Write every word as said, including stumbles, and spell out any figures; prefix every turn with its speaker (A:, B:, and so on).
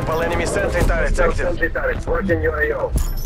A: Multiple enemy sentry turrets active.
B: Sentry turrets, watching your A O.